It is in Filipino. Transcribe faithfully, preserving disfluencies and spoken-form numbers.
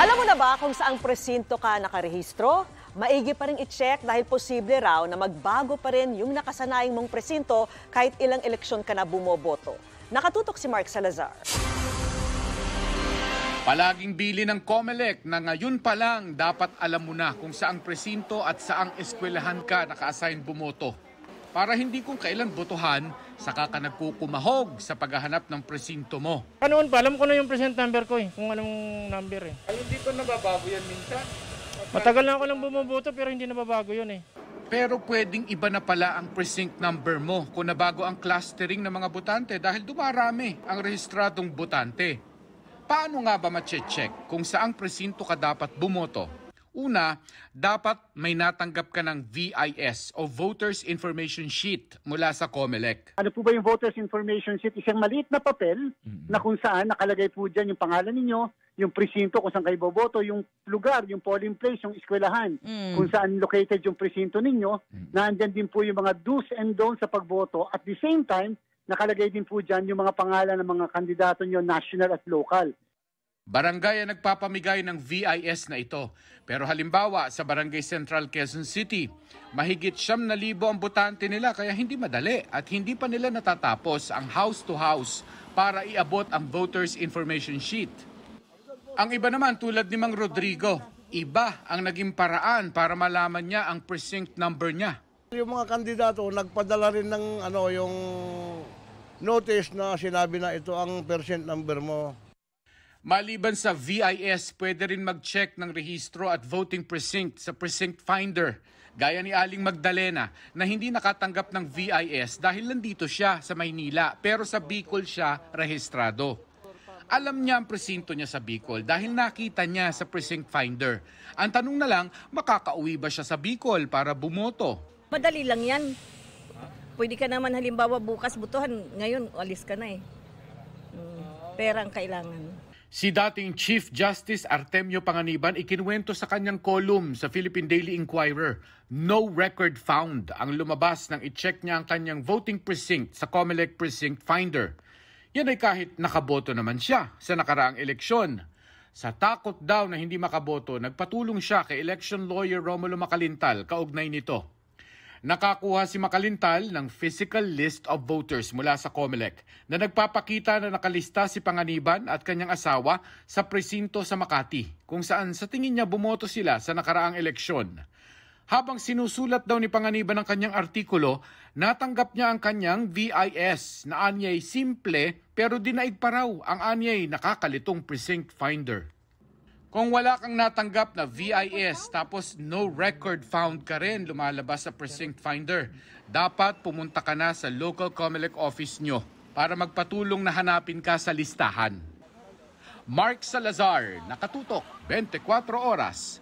Alam mo na ba kung saang presinto ka nakarehistro? Maigi pa rin i-check dahil posible raw na magbago pa rin yung nakasanayang mong presinto kahit ilang eleksyon ka na bumoboto. Nakatutok si Mark Salazar. Palaging bili ng COMELEC na ngayon pa lang dapat alam mo na kung saang presinto at saang eskwelahan ka naka-assign bumoto. Para hindi kung kailan botohan, saka ka nagkukumahog sa paghahanap ng presinto mo. Noon pa, alam ko na yung present number ko eh, kung anong number eh. Ay, hindi pa nababago yan minsan? Matagal na ako lang bumoboto pero hindi nababago yun eh. Pero pwedeng iba na pala ang precinct number mo kung nabago ang clustering ng mga botante dahil dumarami ang rehistradong botante. Paano nga ba ma-check kung saang presinto ka dapat bumoto? Una, dapat may natanggap ka ng V I S o Voters Information Sheet mula sa COMELEC. Ano po ba yung Voters Information Sheet? Isang maliit na papel mm-hmm. na kung saan nakalagay po dyan yung pangalan ninyo, yung presinto kung saan kayo boboto, yung lugar, yung polling place, yung eskwelahan, mm. kung saan located yung presinto ninyo, mm. naandyan din po yung mga do's and don'ts sa pagboto. At the same time, nakalagay din po dyan yung mga pangalan ng mga kandidato nyo, national at local. Barangay ang nagpapamigay ng V I S na ito. Pero halimbawa sa Barangay Central Quezon City, mahigit siyam na libo ang botante nila kaya hindi madali at hindi pa nila natatapos ang house to house para iabot ang Voters Information Sheet. Ang iba naman tulad ni Mang Rodrigo, iba ang naging paraan para malaman niya ang precinct number niya. Yung mga kandidato nagpadala rin ng ano yung notice na sinabi na ito ang percent number mo. Maliban sa V I S, pwede rin mag-check ng rehistro at voting precinct sa Precinct Finder. Gaya ni Aling Magdalena na hindi nakatanggap ng V I S dahil nandito siya sa Maynila pero sa Bicol siya rehistrado. Alam niya ang presinto niya sa Bicol dahil nakita niya sa Precinct Finder. Ang tanong na lang, makakauwi ba siya sa Bicol para bumoto? Madali lang yan. Pwede ka naman halimbawa bukas butuhan, ngayon alis ka na eh. Hmm, pera ang kailangan. Si dating Chief Justice Artemio Panganiban ikinuwento sa kanyang column sa Philippine Daily Inquirer, no record found ang lumabas nang i-check niya ang kanyang voting precinct sa COMELEC Precinct Finder. Yan ay kahit nakaboto naman siya sa nakaraang eleksyon. Sa takot daw na hindi makaboto, nagpatulong siya kay election lawyer Romulo Macalintal kaugnay nito. Nakakuha si Macalintal ng physical list of voters mula sa COMELEC na nagpapakita na nakalista si Panganiban at kanyang asawa sa presinto sa Makati, kung saan sa tingin niya bumoto sila sa nakaraang eleksyon. Habang sinusulat daw ni Panganiban ang kanyang artikulo, natanggap niya ang kanyang V I S na anyay simple pero dinaig pa raw ang anyay nakakalitong precinct finder. Kung wala kang natanggap na V I S tapos no record found ka rin lumalabas sa Precinct Finder, dapat pumunta ka na sa local COMELEC office nyo para magpatulong na hanapin ka sa listahan. Mark Salazar, Nakatutok, twenty-four oras.